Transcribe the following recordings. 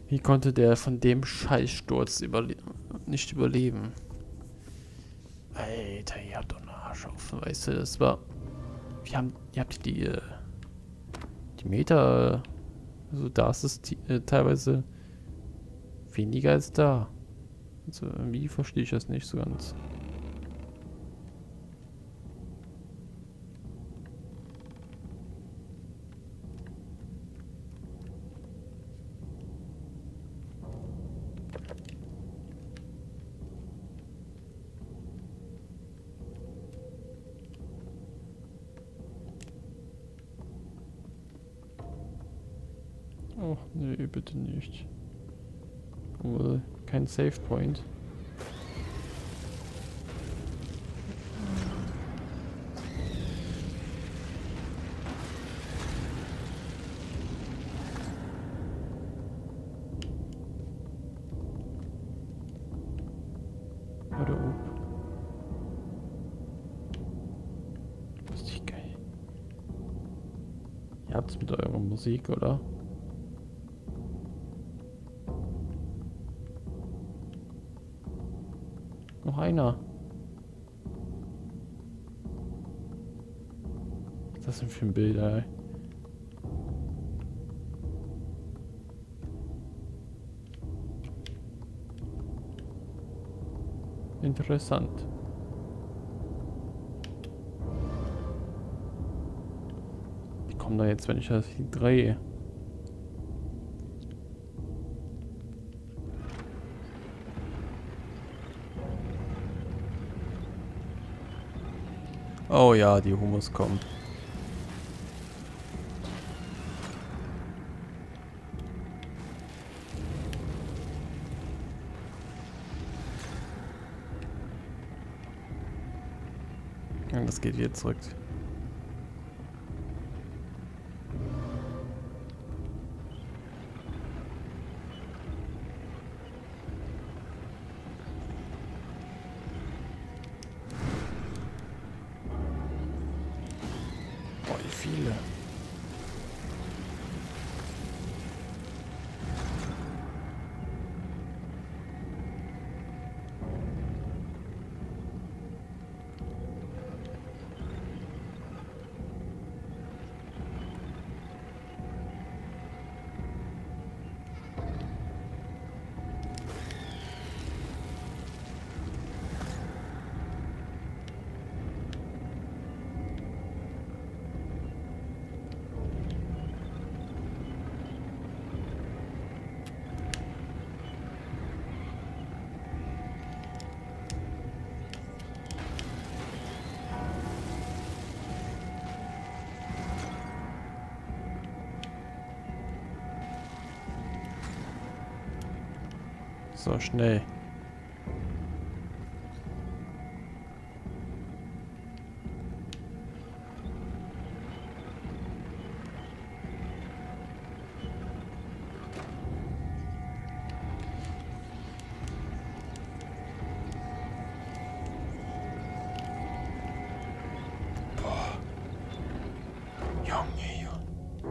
Wie konnte der von dem Scheißsturz nicht überleben? Alter, ihr habt doch einen Arsch offen, weißt du, das war... ihr habt die Meter... Also da ist es teilweise weniger als da. Also irgendwie verstehe ich das nicht so ganz. Oh, nee, bitte nicht. Oh, kein Save Point. Oder ob. Richtig geil. Ihr habt's mit eurer Musik, oder? Noch einer. Was ist das denn für ein Bild, ey? Interessant. Wie kommt da jetzt, wenn ich das hier drehe? Oh ja, die Hummus kommen. Ja, das geht wieder zurück. Boah, wie viele. So schnell. Boah. Junge, Junge.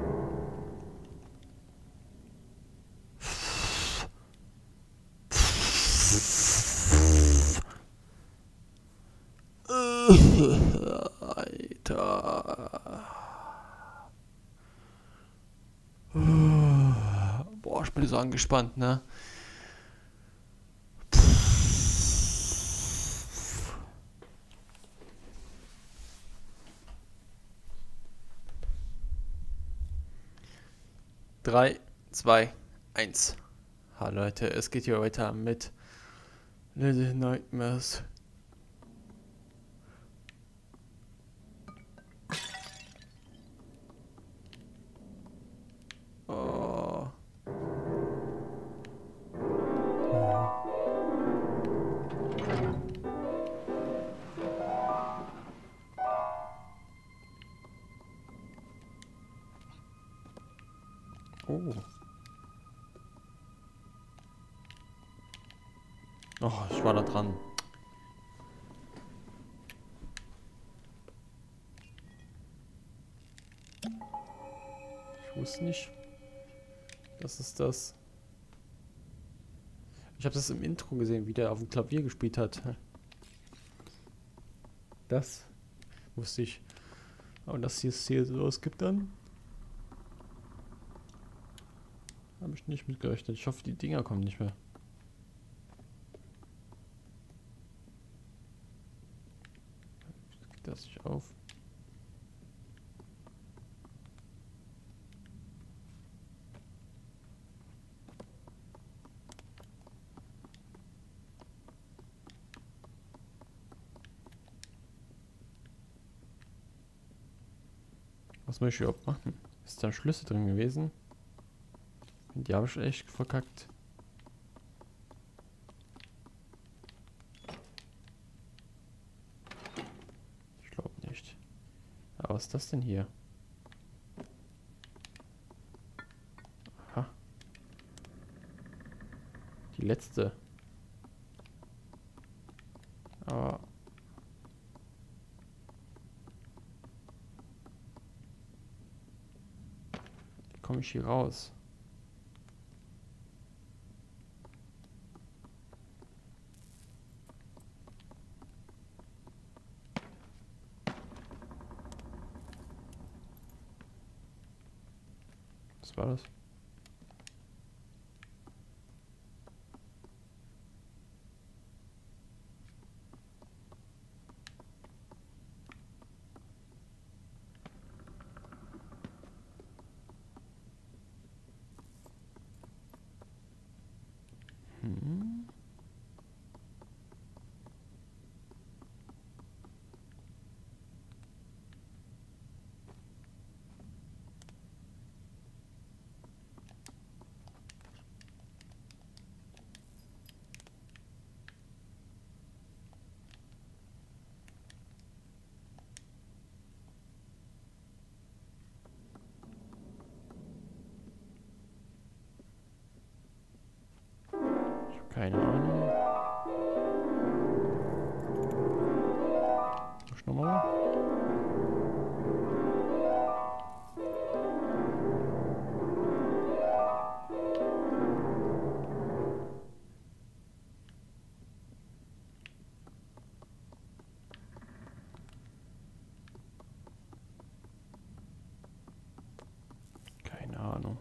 Alter. Boah, ich bin so angespannt, ne? 3, 2, 1. Hallo Leute, es geht hier weiter mit Little Nightmares. Oh. Oh. Oh, ich war da dran. Ich wusste nicht. Das ist das. Ich habe das im Intro gesehen, wie der auf dem Klavier gespielt hat. Das wusste ich. Aber dass hier es hier sowas gibt dann, habe ich nicht mitgerechnet. Ich hoffe, die Dinger kommen nicht mehr. Geht das nicht auf? Was muss ich überhaupt machen? Ist da Schlüssel drin gewesen? Die habe ich echt verkackt. Ich glaube nicht. Aber was ist das denn hier? Aha. Die letzte. Aber... Wie komme ich hier raus? Was war das? Hm. Ich habe keine Ahnung. Ich nochmal. Keine Ahnung.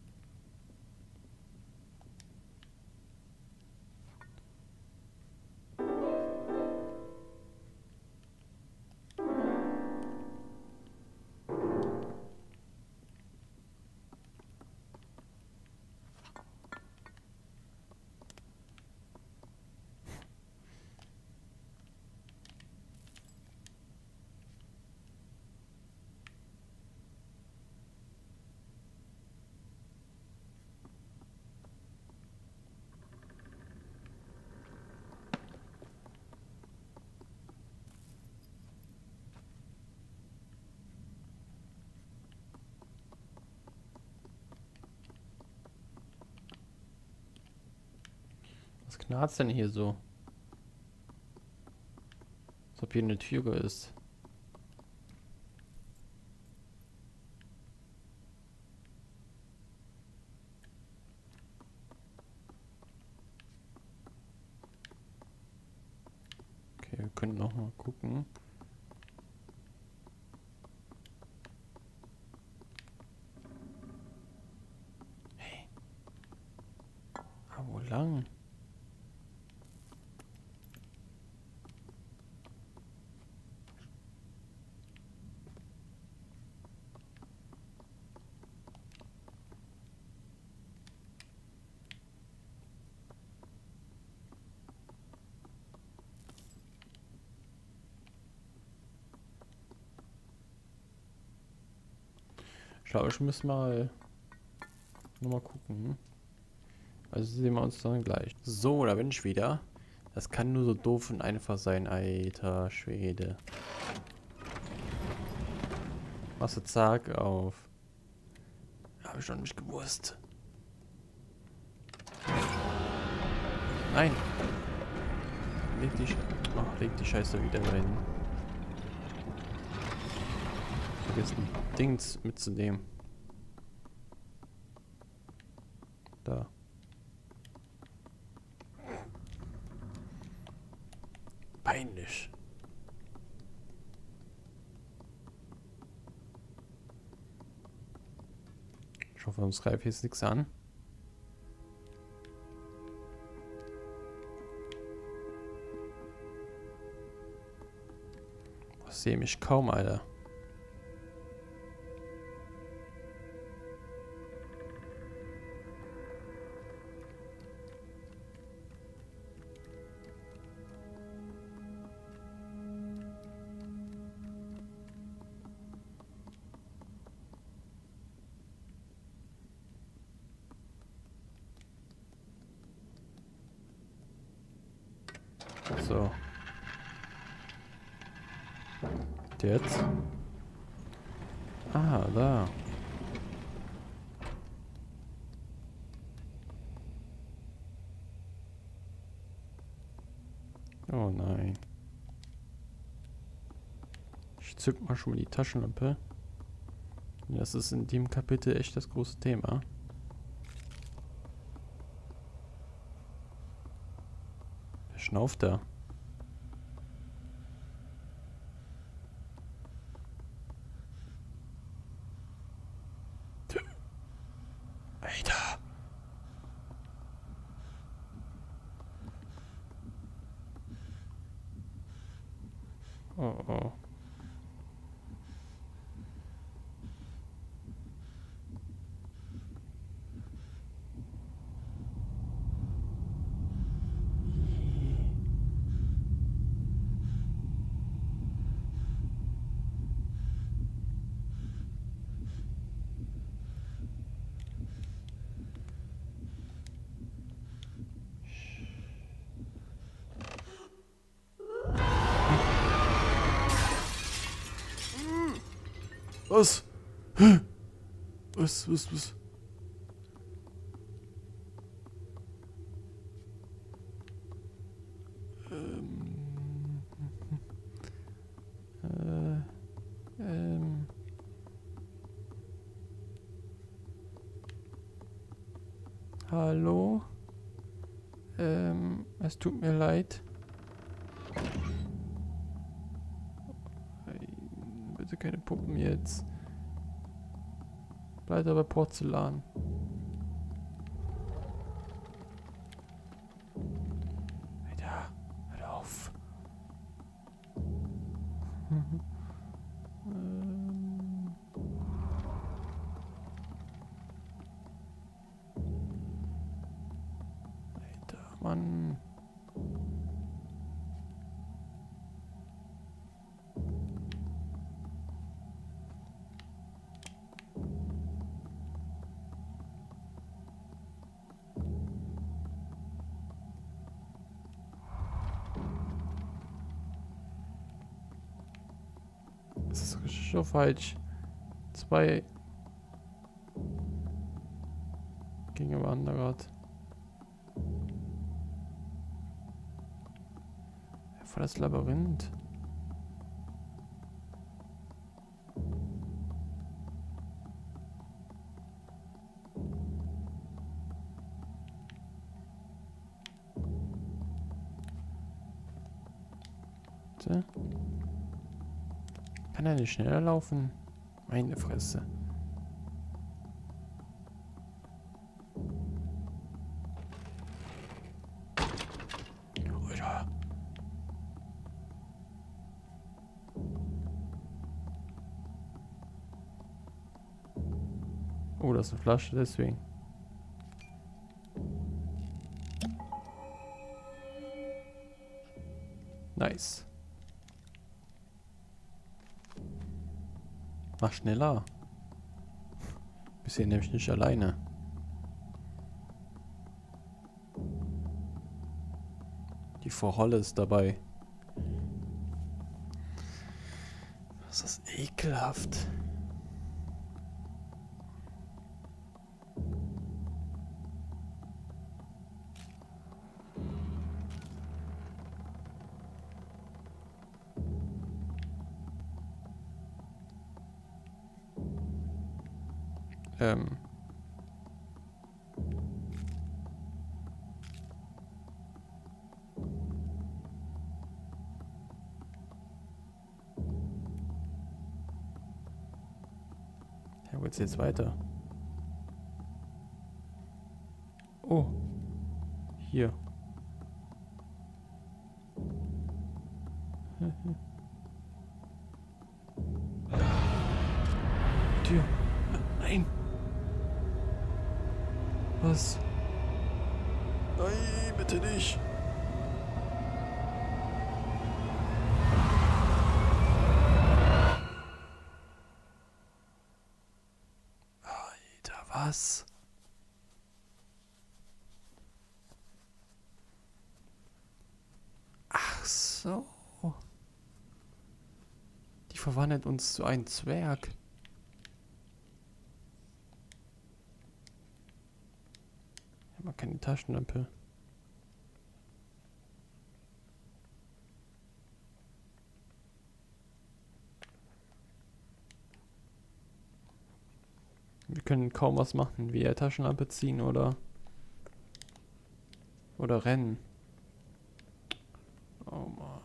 Was knarzt denn hier so? Als ob hier eine Tür ist. Okay, wir können noch mal gucken. Hey. Ah, wo lang? Ich glaube, ich muss mal nochmal gucken. Also sehen wir uns dann gleich. So, da bin ich wieder. Das kann nur so doof und einfach sein, alter Schwede. Machst du zack auf. Habe ich noch nicht gewusst. Nein. Leg die Scheiße wieder rein. Vergessen, Dings mitzunehmen. Da. Endlich. Ich hoffe, uns greift jetzt nichts an. Ich sehe mich kaum, Alter. So. Jetzt? Ah, da. Oh nein. Ich zück mal schon mal die Taschenlampe. Das ist in dem Kapitel echt das große Thema. Wer schnauft da? Alter. Oh oh. Was? Was? Äh, ähm. Hallo? Es tut mir leid. Nein, bitte keine Puppen jetzt. Bleibt aber Porzellan. Alter, hör auf. Alter, Mann. Das ist richtig so falsch. 2 Gänge Wanderrad. Voll das Labyrinth. Warte. Kann er nicht schneller laufen? Meine Fresse. Alter. Oh, das ist eine Flasche, deswegen. Nice. Mach schneller. Bist hier nämlich nicht alleine. Die Frau Holle ist dabei. Das ist ekelhaft. Ähm. geht's jetzt weiter? Oh. Hier. Tür. Nein. Was? Nein, bitte nicht. Alter, was? Ach so. Die verwandelt uns zu einem Zwerg. Ich habe keine Taschenlampe. Wir können kaum was machen, wie Taschenlampe ziehen oder rennen. Oh Mann.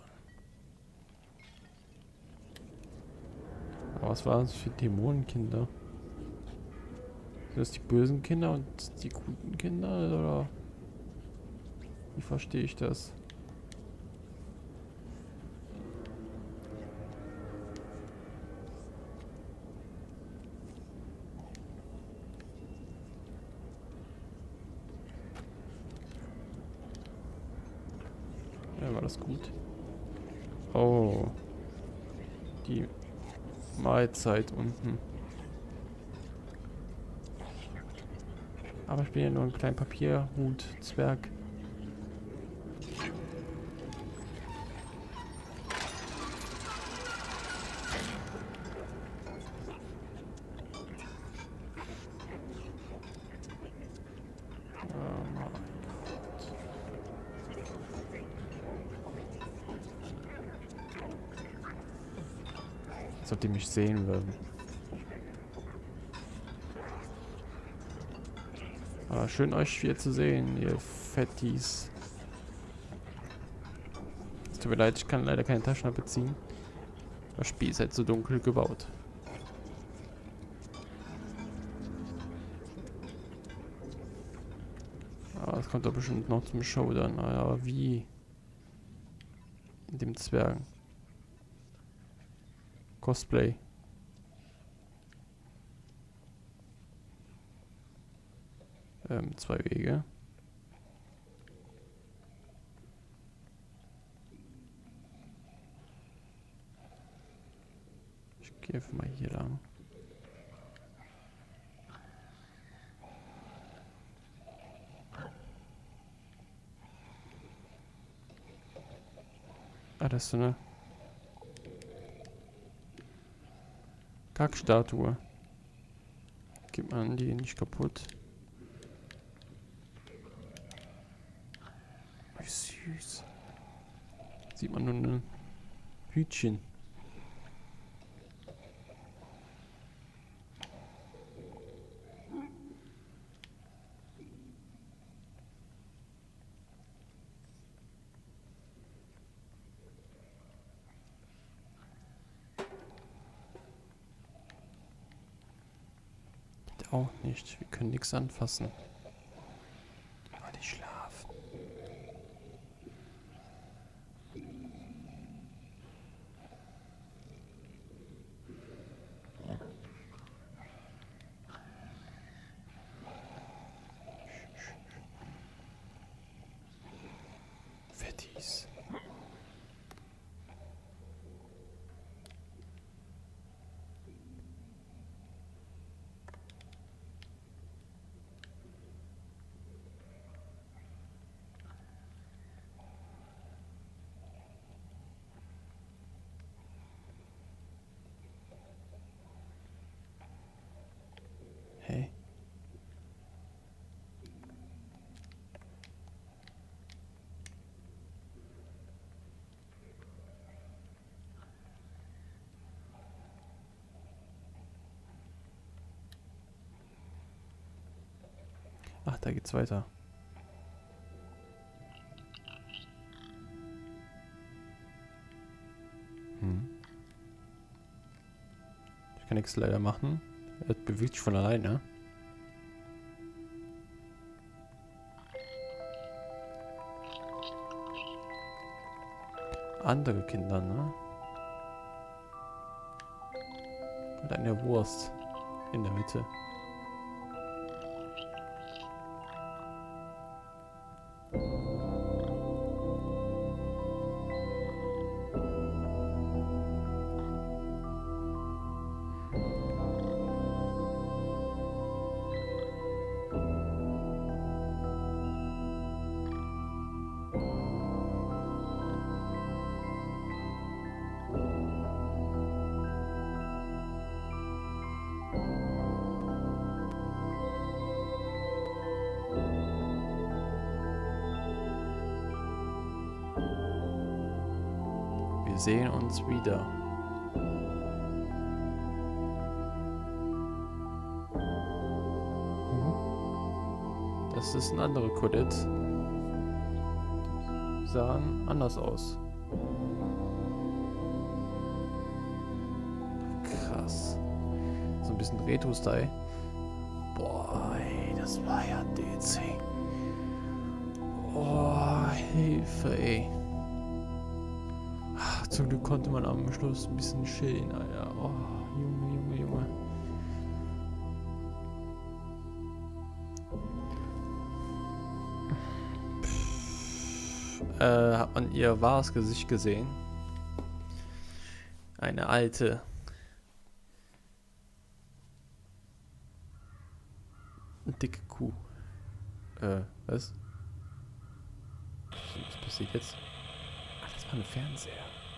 Aber was waren das für Dämonenkinder? Sind das die bösen Kinder und die guten Kinder, oder? Wie verstehe ich das? Ja, war das gut? Oh. Die Mahlzeit unten. Aber ich bin ja nur ein kleiner Papierhut-Zwerg. Als ob die mich sehen würden. Aber schön euch hier zu sehen, ihr Fettis. Es tut mir leid, ich kann leider keine Taschenlampe ziehen. Das Spiel ist halt so dunkel gebaut. Aber es kommt doch bestimmt noch zum Showdown. Aber wie? In dem Zwergen. Cosplay. Zwei Wege. Ich gehe einfach mal hier lang. Ah, das ist so eine Kackstatue. Gibt man die nicht kaputt. Wie süß. Sieht man nur ein Hütchen. Auch nicht. Wir können nichts anfassen. Aber die schlafen. Fettis. Hey. Ach, da geht's weiter. Ich kann nichts leider machen. Er bewegt sich von alleine. Andere Kinder, ne? Und eine Wurst in der Mitte. Wir sehen uns wieder. Das ist ein anderer Colette. Die sahen anders aus. Krass. So ein bisschen Retro-Style. Boah, ey, das war ja DC. Oh, Hilfe, ey. Zum Glück konnte man am Schluss ein bisschen chillen, Alter. Oh, Junge, Junge, Junge. Hat man ihr wahres Gesicht gesehen? Eine alte. Dicke Kuh. Was? Was passiert jetzt? Ach, das war ein Fernseher.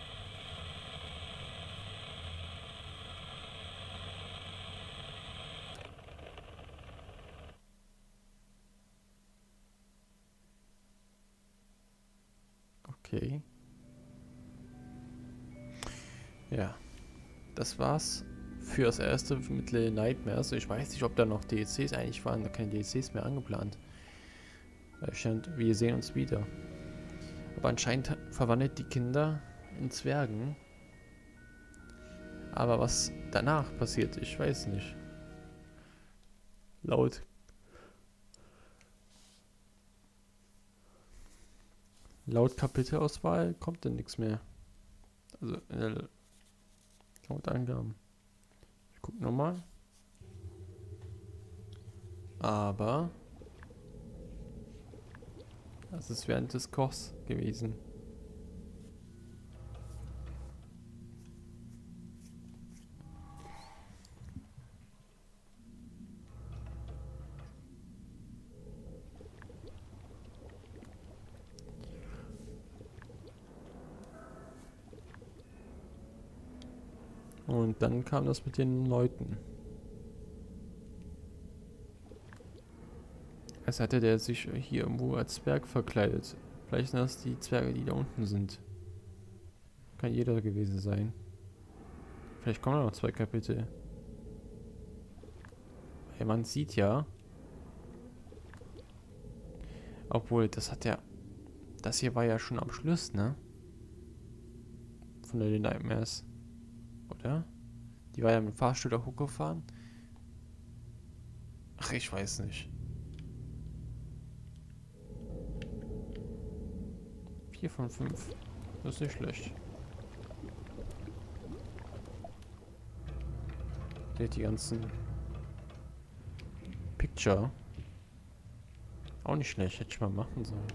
Okay. Ja. Das war's für das erste mit Little Nightmares. Ich weiß nicht, ob da noch DLCs eigentlich waren. Da keine DLCs mehr angeplant. Da stand, wir sehen uns wieder. Aber anscheinend verwandelt die Kinder in Zwergen. Aber was danach passiert, ich weiß nicht. Laut Kapitelauswahl kommt denn nichts mehr. Also laut Angaben. Ich guck nochmal. Aber das ist während des Kochs gewesen. Und dann kam das mit den Leuten. Als hatte der sich hier irgendwo als Zwerg verkleidet. Vielleicht sind das die Zwerge, die da unten sind. Kann jeder gewesen sein. Vielleicht kommen noch 2 Kapitel. Weil man sieht ja. Obwohl, das hat ja. Das hier war ja schon am Schluss, ne? Von der Nightmares. Oder? Die war ja mit dem Fahrstuhl da hochgefahren. Ach, ich weiß nicht. 4 von 5. Das ist nicht schlecht. Seht die ganzen Picture. Auch nicht schlecht, hätte ich mal machen sollen.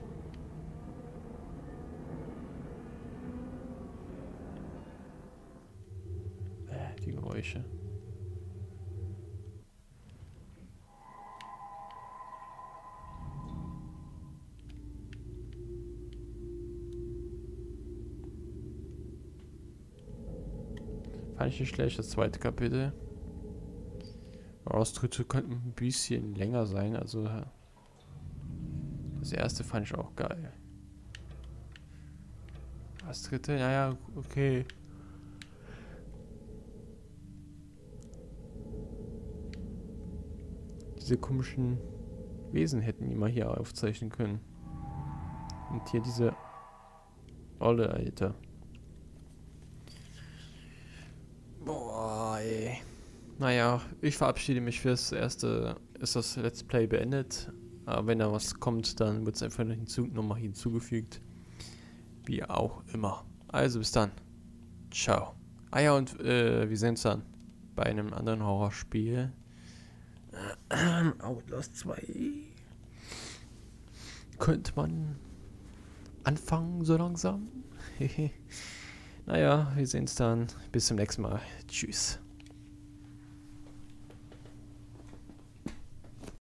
Die Geräusche. Fand ich nicht schlecht, das zweite Kapitel. Das dritte könnte ein bisschen länger sein, also das erste fand ich auch geil. Das dritte, naja, okay. Diese komischen Wesen hätten die mal hier aufzeichnen können. Und hier diese Olle, Alter. Boah, ey. Naja, ich verabschiede mich fürs Erste. Ist das Let's Play beendet. Aber wenn da was kommt, dann wird es einfach nochmal hinzugefügt. Wie auch immer. Also bis dann. Ciao. Ah ja, und wir sehen uns dann bei einem anderen Horrorspiel. Outlast 2. Könnte man anfangen so langsam? Naja, wir sehen uns dann. Bis zum nächsten Mal. Tschüss.